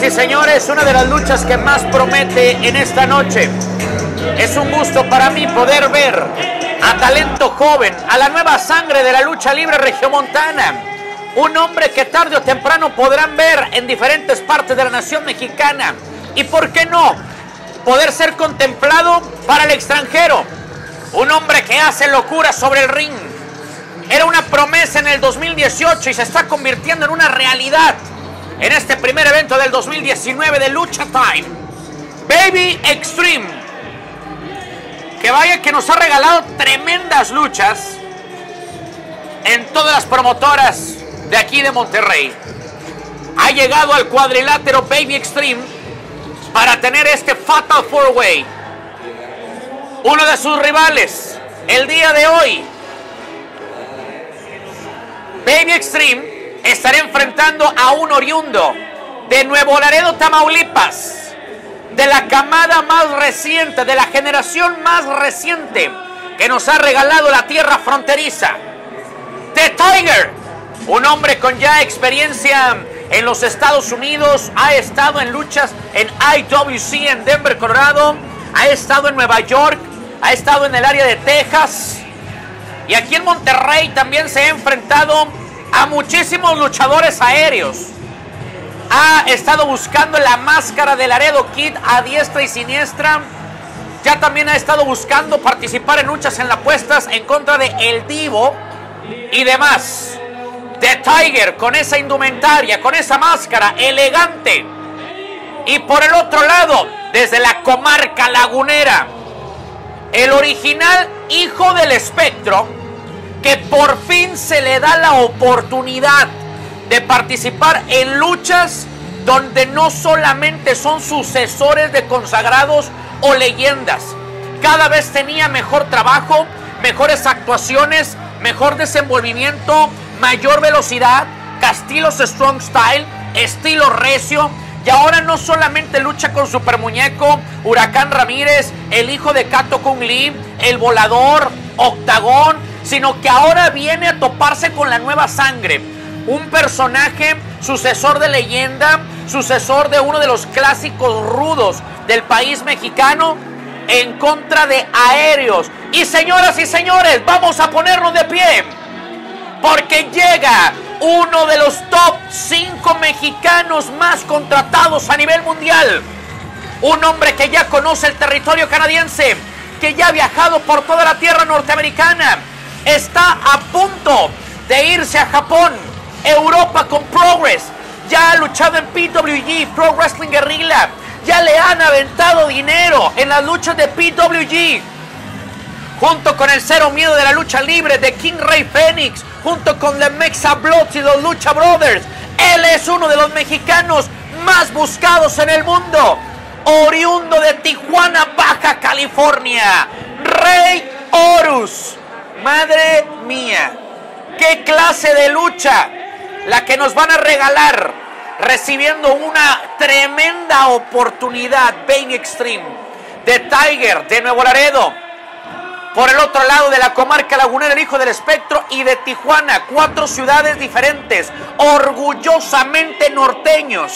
y señores, una de las luchas que más promete en esta noche. Es un gusto para mí poder ver a talento joven, a la nueva sangre de la lucha libre regiomontana. Un hombre que tarde o temprano podrán ver en diferentes partes de la nación mexicana. Y por qué no, poder ser contemplado para el extranjero. Un hombre que hace locuras sobre el ring. Era una promesa en el 2018 y se está convirtiendo en una realidad en este primer evento del 2019 de Lucha Time. Baby Extreme, que vaya que nos ha regalado tremendas luchas en todas las promotoras de aquí de Monterrey. Ha llegado al cuadrilátero Baby Extreme para tener este Fatal 4-Way. Uno de sus rivales el día de hoy, Baby Extreme, estará enfrentando a un oriundo de Nuevo Laredo, Tamaulipas, de la camada más reciente, de la generación más reciente que nos ha regalado la tierra fronteriza. The Tiger, un hombre con ya experiencia en los Estados Unidos, ha estado en luchas en IWC en Denver, Colorado, ha estado en Nueva York, ha estado en el área de Texas, y aquí en Monterrey también se ha enfrentado a muchísimos luchadores aéreos. Ha estado buscando la máscara de Laredo Kid a diestra y siniestra. Ya también ha estado buscando participar en luchas en las apuestas en contra de El Divo y demás. The Tiger con esa indumentaria, con esa máscara elegante. Y por el otro lado, desde la comarca lagunera, el original hijo del espectro, que por fin se le da la oportunidad de participar en luchas donde no solamente son sucesores de consagrados o leyendas. Cada vez tenía mejor trabajo, mejores actuaciones, mejor desenvolvimiento, mayor velocidad, estilos strong style, estilo recio. Y ahora no solamente lucha con Super Muñeco, Huracán Ramírez, el hijo de Kato Kung Lee, el Volador, Octagón, sino que ahora viene a toparse con la nueva sangre. Un personaje sucesor de leyenda, sucesor de uno de los clásicos rudos del país mexicano, en contra de aéreos. Y señoras y señores, vamos a ponernos de pie, porque llega uno de los top 5 mexicanos más contratados a nivel mundial. Un hombre que ya conoce el territorio canadiense, que ya ha viajado por toda la tierra norteamericana. Está a punto de irse a Japón, Europa con Progress. Ya ha luchado en PWG, Pro Wrestling Guerrilla. Ya le han aventado dinero en las luchas de PWG. Junto con el Cero Miedo de la lucha libre de King Rey Fénix. Junto con The Mexa Bloods y los Lucha Brothers. Él es uno de los mexicanos más buscados en el mundo. Oriundo de Tijuana, Baja California. Rey Horus. Madre mía, qué clase de lucha la que nos van a regalar, recibiendo una tremenda oportunidad. Baby Extreme, The Tiger de Nuevo Laredo, por el otro lado de la comarca lagunera, el hijo del espectro, y de Tijuana, 4 ciudades diferentes, orgullosamente norteños,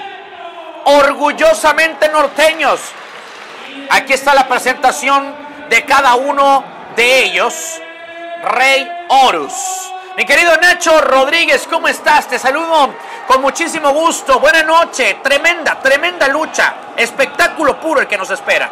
orgullosamente norteños. Aquí está la presentación de cada uno de ellos. Rey Horus. Mi querido Nacho Rodríguez, ¿cómo estás? Te saludo con muchísimo gusto. Buenas noches. Tremenda, tremenda lucha. Espectáculo puro el que nos espera.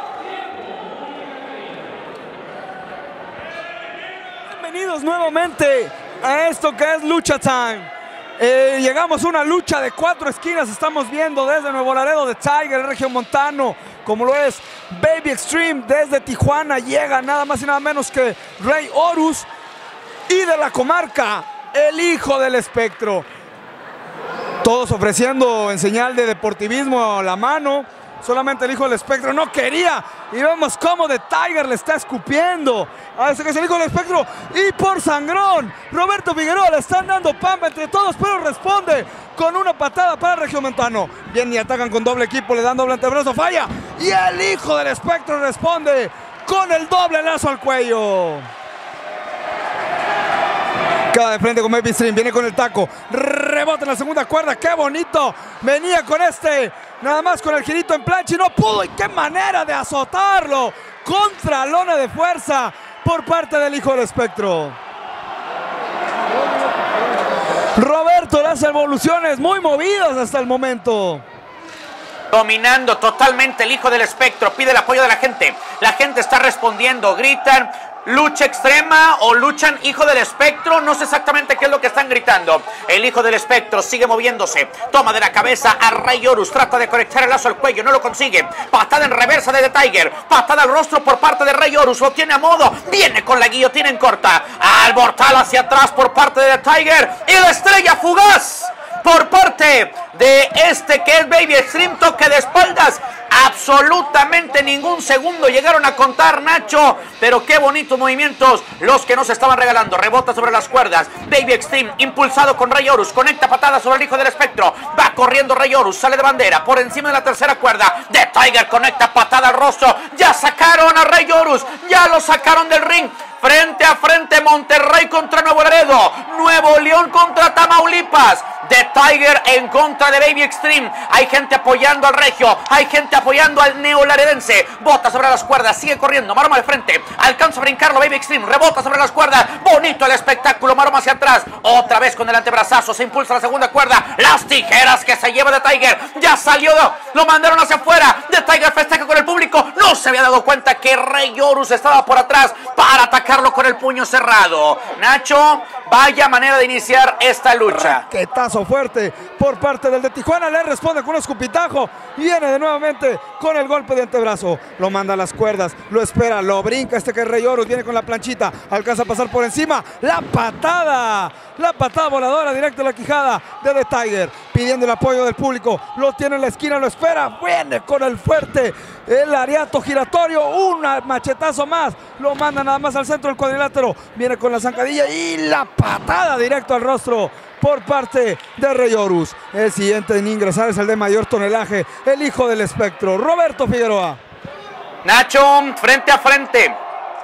Bienvenidos nuevamente a esto que es Lucha Time. Llegamos a una lucha de 4 esquinas. Estamos viendo desde Nuevo Laredo de Tiger, el regiomontano, como lo es Baby Extreme. Desde Tijuana llega nada más y nada menos que Rey Horus. Y de la comarca, el hijo del espectro. Todos ofreciendo en señal de deportivismo la mano. Solamente el hijo del espectro no quería. Y vemos cómo The Tiger le está escupiendo a ese que es el hijo del espectro. Y por sangrón, Roberto Figueroa le están dando pamba entre todos, pero responde con una patada para el regiomontano. Bien, y atacan con doble equipo, le dan doble antebrazo, falla. Y el hijo del espectro responde con el doble lazo al cuello. Queda de frente con Baby Extreme, viene con el taco. rebote en la segunda cuerda. ¡Qué bonito! Venía con nada más con el girito en plancha y no pudo. ¡Y qué manera de azotarlo! Contra lona de fuerza por parte del hijo del espectro. Roberto le hace evoluciones muy movidas hasta el momento. Dominando totalmente el hijo del espectro, pide el apoyo de la gente. La gente está respondiendo, gritan lucha extrema o luchan hijo del espectro. No sé exactamente qué es lo que están gritando. El hijo del espectro sigue moviéndose. Toma de la cabeza a Rey Horus. Trata de conectar el lazo al cuello. No lo consigue. Patada en reversa de The Tiger. Patada al rostro por parte de Rey Horus. Lo tiene a modo. Viene con la guillotina en corta. Al mortal hacia atrás por parte de The Tiger. Y la estrella fugaz por parte de que es Baby Extreme. Toque de espaldas. Absolutamente ningún segundo llegaron a contar, Nacho. Pero qué bonitos movimientos los que nos estaban regalando. Rebota sobre las cuerdas. Baby Extreme impulsado con Rey Horus. Conecta patada sobre el hijo del espectro. Va corriendo Rey Horus. Sale de bandera por encima de la tercera cuerda. The Tiger conecta patada al rostro. Ya sacaron a Rey Horus. Ya lo sacaron del ring. Frente a frente, Monterrey contra Nuevo Laredo. Nuevo León contra Tamaulipas. The Tiger en contra de Baby Extreme. Hay gente apoyando al regio. Hay gente apoyando al neolaredense. Bota sobre las cuerdas. Sigue corriendo. Maroma de frente. Alcanza a brincarlo Baby Extreme. Rebota sobre las cuerdas. Bonito el espectáculo. Maroma hacia atrás. Otra vez con el antebrazazo. Se impulsa la segunda cuerda. Las tijeras que se lleva The Tiger. Ya salió. Lo mandaron hacia afuera. The Tiger festeja con el público. No se había dado cuenta que Rey Horus estaba por atrás para atacarlo con el puño cerrado. Nacho, vaya manera de iniciar esta lucha. Raquetazo fuerte por parte del de Tijuana. Le responde con un escupitajo. Viene de nuevamente con el golpe de antebrazo. Lo manda a las cuerdas. Lo espera. Lo brinca que es Rey Horus. Viene con la planchita. Alcanza a pasar por encima. La patada. La patada voladora directa a la quijada de The Tiger. Pidiendo el apoyo del público. Lo tiene en la esquina. Lo espera. Viene con el fuerte. El ariato giratorio. Un machetazo más. Lo manda nada más al centro del cuadrilátero. Viene con la zancadilla y la patada directo al rostro por parte de Rey Horus. El siguiente en ingresar es el de mayor tonelaje, el hijo del espectro, Roberto Figueroa. Nacho, frente a frente.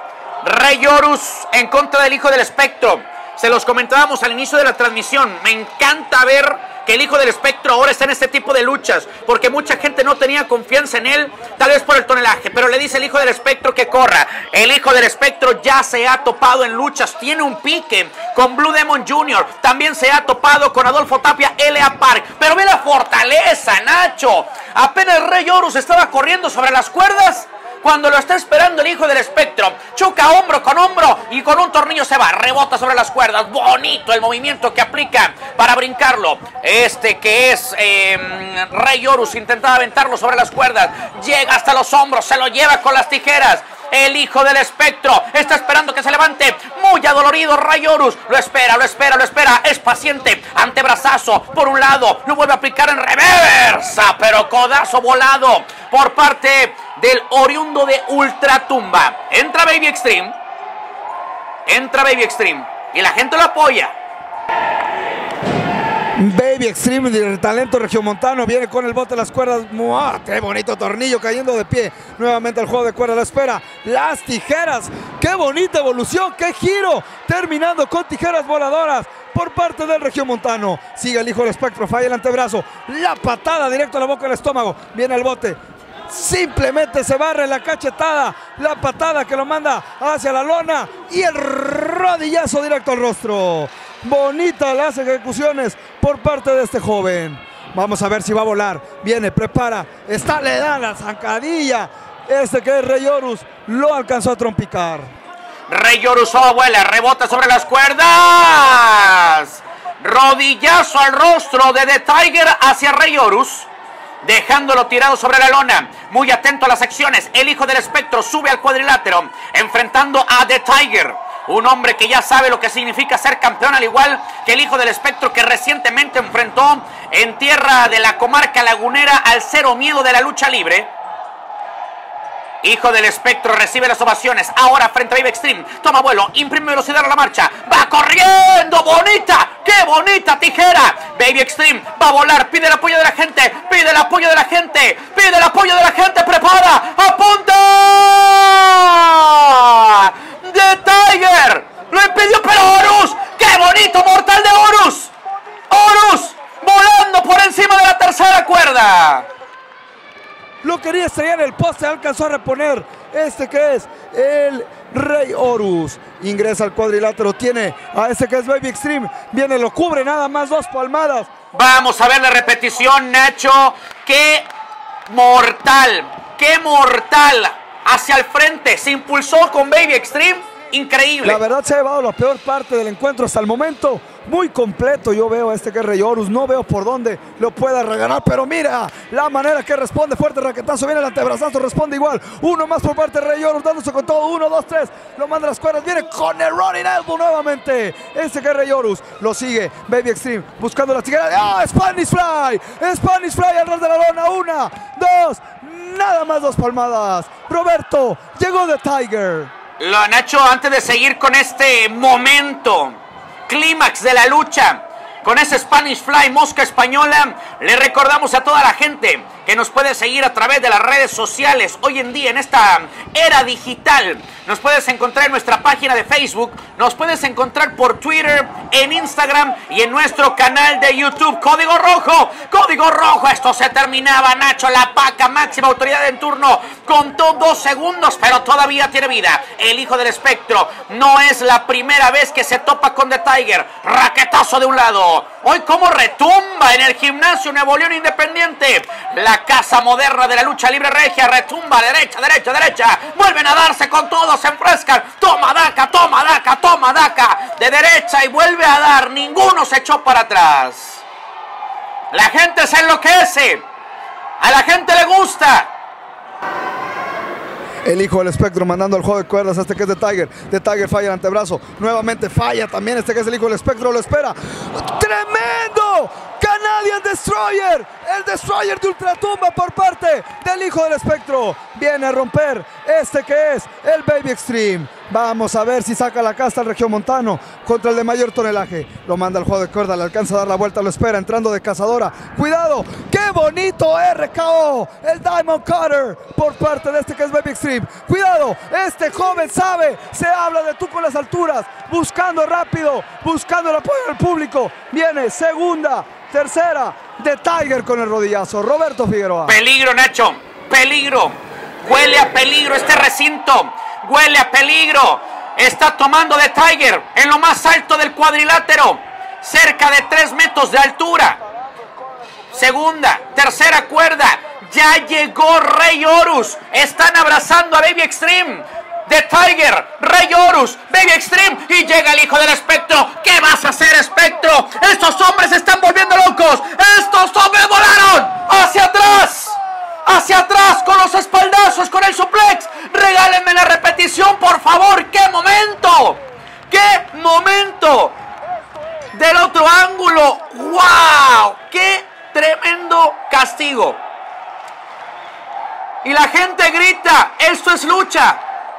Rey Horus en contra del hijo del espectro. Se los comentábamos al inicio de la transmisión. Me encanta ver que el hijo del espectro ahora está en este tipo de luchas, porque mucha gente no tenía confianza en él, tal vez por el tonelaje, pero le dice el hijo del espectro que corra. El hijo del espectro ya se ha topado en luchas, tiene un pique con Blue Demon Jr., también se ha topado con Adolfo Tapia, L.A. Park, pero ve la fortaleza, Nacho. Apenas Rey Horus estaba corriendo sobre las cuerdas, cuando lo está esperando el hijo del espectro, choca hombro con hombro y con un tornillo se va, rebota sobre las cuerdas. Bonito el movimiento que aplica para brincarlo. Que es Rey Horus, intentaba aventarlo sobre las cuerdas, llega hasta los hombros, se lo lleva con las tijeras. El hijo del espectro está esperando que se levante. Muy adolorido Rey Horus. Lo espera, lo espera, lo espera. Es paciente. Antebrazazo por un lado. Lo vuelve a aplicar en reversa. Pero codazo volado por parte del oriundo de Ultratumba. Entra Baby Extreme. Entra Baby Extreme. Y la gente lo apoya. Baby Extreme, el talento regiomontano, viene con el bote de las cuerdas. ¡Mua! ¡Qué bonito tornillo cayendo de pie! Nuevamente el juego de cuerdas, la espera. Las tijeras. ¡Qué bonita evolución! ¡Qué giro! Terminando con tijeras voladoras por parte del regiomontano. Sigue el hijo del espectro, falla el antebrazo. La patada directo a la boca del estómago. Viene el bote. Simplemente se barre la cachetada. La patada que lo manda hacia la lona. Y el rodillazo directo al rostro. Bonitas las ejecuciones por parte de este joven. Vamos a ver si va a volar. Viene, prepara. Le da la zancadilla. Que es Rey Horus. Lo alcanzó a trompicar. Rey Horus vuela, rebota sobre las cuerdas. Rodillazo al rostro de The Tiger hacia Rey Horus, dejándolo tirado sobre la lona. Muy atento a las acciones. El hijo del espectro sube al cuadrilátero, enfrentando a The Tiger. Un hombre que ya sabe lo que significa ser campeón, al igual que el hijo del espectro, que recientemente enfrentó en tierra de la comarca lagunera al Cero Miedo de la lucha libre. Hijo del espectro recibe las ovaciones. Ahora frente a Baby Extreme. Toma vuelo, imprime velocidad a la marcha. Va corriendo, bonita. ¡Qué bonita tijera! Baby Extreme va a volar. Pide el apoyo de la gente. Pide el apoyo de la gente. Pide el apoyo de la gente. Prepara. ¡Apunta! ¡The Tiger! Lo impidió, pero Horus. ¡Qué bonito mortal de Horus! ¡Horus! estrelló en el poste, alcanzó a reponer este que es el Rey Horus. Ingresa al cuadrilátero, tiene a este que es Baby Extreme, viene, lo cubre, nada más 2 palmadas. Vamos a ver la repetición, Nacho. ¡Qué mortal! ¡Qué mortal! Hacia el frente, se impulsó con Baby Extreme. Increíble. La verdad se ha llevado la peor parte del encuentro hasta el momento. Muy completo yo veo a este que es Rey Horus. No veo por dónde lo pueda regalar, pero mira la manera que responde. Fuerte raquetazo, viene el antebrazazo, responde igual. Uno más por parte de Rey Horus, dándose con todo. 1, 2, 3, lo manda a las cuerdas. Viene con el running elbow nuevamente. Este que es Rey Horus, lo sigue Baby Extreme, buscando la tijera. ¡Ah! Spanish Fly. Spanish Fly al ras de la lona. 1, 2, nada más 2 palmadas. Roberto, llegó The Tiger. Nacho, antes de seguir con este momento clímax de la lucha, con ese Spanish Fly, mosca española, le recordamos a toda la gente que nos puede seguir a través de las redes sociales. Hoy en día, en esta era digital, nos puedes encontrar en nuestra página de Facebook, nos puedes encontrar por Twitter, en Instagram y en nuestro canal de YouTube. Código rojo, esto se terminaba, Nacho. La Paca, máxima autoridad en turno, contó 2 segundos, pero todavía tiene vida. El hijo del espectro, no es la primera vez que se topa con The Tiger. Raquetazo de un lado. Hoy como retumba en el gimnasio Nuevo León Independiente. La casa moderna de la lucha libre regia retumba, derecha, derecha, derecha. Vuelven a darse con todo, se enfrescan. Toma daca, toma daca, toma daca. De derecha y vuelve a dar. Ninguno se echó para atrás. La gente se enloquece. A la gente le gusta. El hijo del espectro mandando el juego de cuerdas a este que es The Tiger. The Tiger falla el antebrazo. Nuevamente falla también este que es el hijo del espectro. Lo espera. ¡Tremendo! Canadian Destroyer. El Destroyer de ultratumba por parte del hijo del espectro. Viene a romper este que es el Baby Extreme. Vamos a ver si saca la casta el regiomontano contra el de mayor tonelaje. Lo manda al juego de cuerda, le alcanza a dar la vuelta, lo espera entrando de cazadora. ¡Cuidado! ¡Qué bonito RKO! El Diamond Cutter por parte de este que es Baby Extreme. ¡Cuidado! Este joven sabe, se habla de tú con las alturas, buscando rápido, buscando el apoyo del público. Viene segunda, tercera, The Tiger con el rodillazo. Roberto Figueroa. Peligro, Nacho, peligro. Huele a peligro este recinto. Huele a peligro. Está tomando The Tiger en lo más alto del cuadrilátero, cerca de 3 metros de altura. Segunda, tercera cuerda. Ya llegó Rey Horus. Están abrazando a Baby Extreme. The Tiger, Rey Horus, Baby Extreme. Y llega el hijo del espectro. ¿Qué vas a hacer, espectro? Estos hombres se están volviendo locos. Estos hombres volaron hacia atrás. Hacia atrás con los espaldazos, con el suplex. Regálenme la repetición, por favor. ¡Qué momento! ¡Qué momento! Del otro ángulo. ¡Wow! ¡Qué tremendo castigo! Y la gente grita, esto es lucha.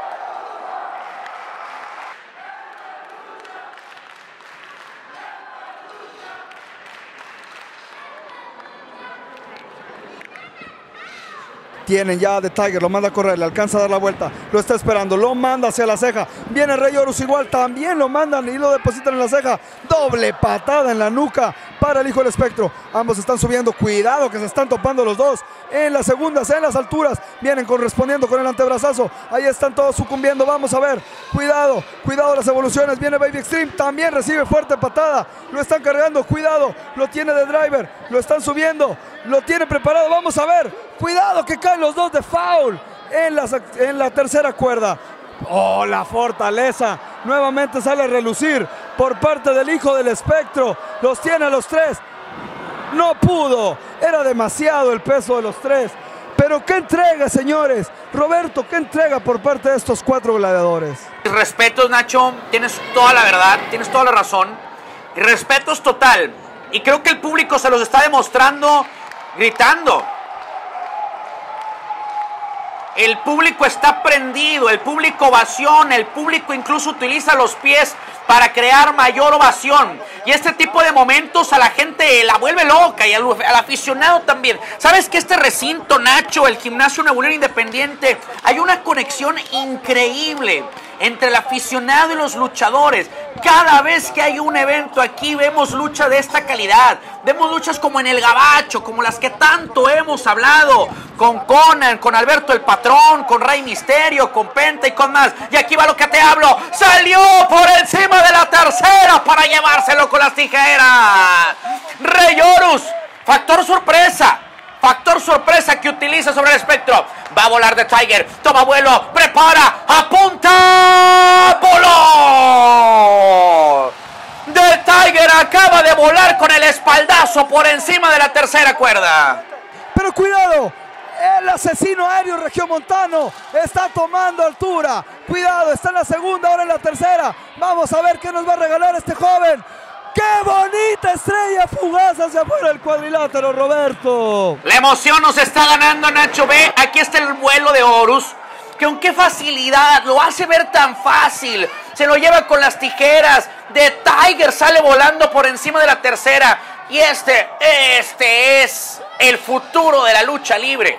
Tienen ya a The Tiger, lo manda a correr, le alcanza a dar la vuelta, lo está esperando, lo manda hacia la ceja. Viene Rey Horus igual, también lo mandan y lo depositan en la ceja. Doble patada en la nuca para el hijo del espectro. Ambos están subiendo, cuidado que se están topando los dos en las segundas, en las alturas. Vienen correspondiendo con el antebrazazo. Ahí están todos sucumbiendo, vamos a ver. Cuidado, cuidado las evoluciones. Viene Baby Extreme, también recibe fuerte patada. Lo están cargando, cuidado, lo tiene de driver, lo están subiendo, lo tiene preparado, vamos a ver. Cuidado que caen los dos de foul en la tercera cuerda. Oh, la fortaleza nuevamente sale a relucir por parte del hijo del espectro. Los tiene a los 3. No pudo, era demasiado el peso de los 3. Pero qué entrega, señores. Roberto, qué entrega por parte de estos 4 gladiadores. Respetos, Nacho, tienes toda la verdad, tienes toda la razón. Respetos total. Y creo que el público se los está demostrando gritando. El público está prendido, el público ovaciona, el público incluso utiliza los pies para crear mayor ovación. Y este tipo de momentos a la gente la vuelve loca y al aficionado también. ¿Sabes que este recinto, Nacho, el gimnasio Nuevo León Independiente, hay una conexión increíble entre el aficionado y los luchadores? Cada vez que hay un evento aquí vemos lucha de esta calidad. Vemos luchas como en el Gabacho, como las que tanto hemos hablado, con Conan, con Alberto el Patrón, con Rey Misterio, con Penta y con más. Y aquí va lo que te hablo. Salió por encima de la tercera para llevárselo con las tijeras. Rey Horus, factor sorpresa. Factor sorpresa que utiliza sobre el espectro. Va a volar The Tiger. Toma vuelo. Prepara. Apunta. ¡Voló! The Tiger acaba de volar con el espaldazo por encima de la tercera cuerda. Pero cuidado. El asesino aéreo regiomontano está tomando altura. Cuidado, está en la segunda, ahora en la tercera. Vamos a ver qué nos va a regalar este joven. ¡Qué bonita estrella fugaz hacia afuera del cuadrilátero, Roberto! La emoción nos está ganando, Nacho. Ve, aquí está el vuelo de Horus, que con qué facilidad, lo hace ver tan fácil. Se lo lleva con las tijeras. The Tiger sale volando por encima de la tercera. Y este es el futuro de la lucha libre.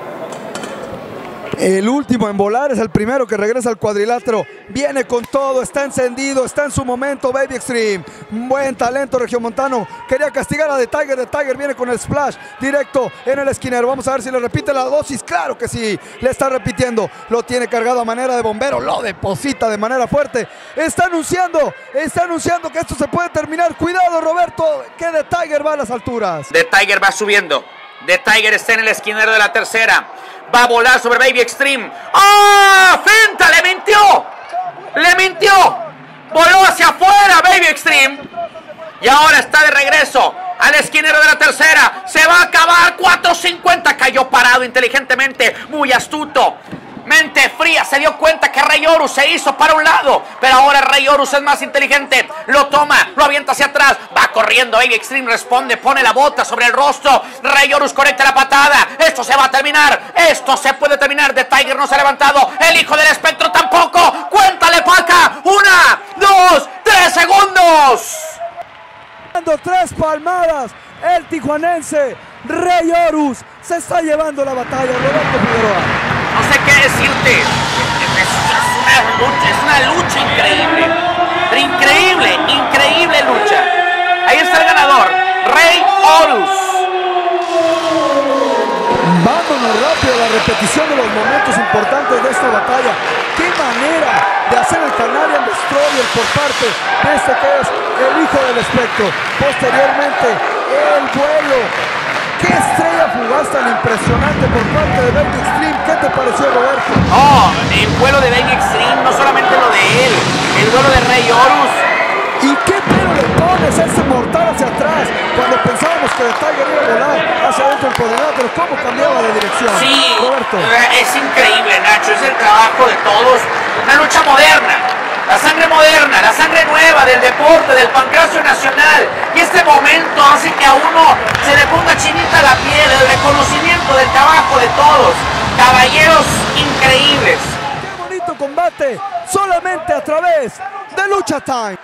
El último en volar es el primero que regresa al cuadrilátero. Viene con todo, está encendido, está en su momento Baby Extreme. Buen talento regiomontano. Quería castigar a The Tiger. The Tiger viene con el splash directo en el esquinero. Vamos a ver si le repite la dosis. Claro que sí, le está repitiendo. Lo tiene cargado a manera de bombero. Lo deposita de manera fuerte. Está anunciando que esto se puede terminar. Cuidado, Roberto, que The Tiger va a las alturas. The Tiger va subiendo. The Tiger está en el esquinero de la tercera. Va a volar sobre Baby Extreme. ¡Ah! ¡Finta! ¡Le mintió! ¡Le mintió! Voló hacia afuera Baby Extreme. Y ahora está de regreso al esquinero de la tercera. Se va a acabar. 4.50. Cayó parado inteligentemente. Muy astuto. Mente fría, se dio cuenta que Rey Horus se hizo para un lado, pero ahora Rey Horus es más inteligente. Lo toma, lo avienta hacia atrás. Va corriendo, Baby Extreme responde, pone la bota sobre el rostro. Rey Horus conecta la patada. Esto se va a terminar, esto se puede terminar. The Tiger no se ha levantado, el hijo del espectro tampoco. Cuéntale, Paca. 1, 2, 3 segundos. Dando 3 palmadas, el tijuanense Rey Horus se está llevando la batalla. Roberto Figueroa. No sé qué decirte. Es una lucha increíble. Increíble lucha. Ahí está el ganador, Rey Horus. Vámonos rápido a la repetición de los momentos importantes de esta batalla. Qué manera de hacer el Canadian Destroyer por parte de este que es el hijo del espectro. Posteriormente, el vuelo. ¡Qué estrella fugaz tan impresionante por parte de Baby Extreme! ¿Qué te pareció, Roberto? Oh, el vuelo de Baby Extreme, no solamente lo de él, el vuelo de Rey Horus. ¿Y qué pelo le pones a ese mortal hacia atrás? Cuando pensábamos que The Tiger iba a volar hacia adentro del cuadrilátero, ¿cómo cambiaba de dirección? Sí, Roberto. Es increíble, Nacho, es el trabajo de todos. Una lucha moderna. La sangre moderna, la sangre nueva del deporte, del pancracio nacional. Y este momento hace que a uno se le ponga chinita la piel, el reconocimiento del trabajo de todos. Caballeros increíbles. ¡Qué bonito combate! Solamente a través de Lucha Time.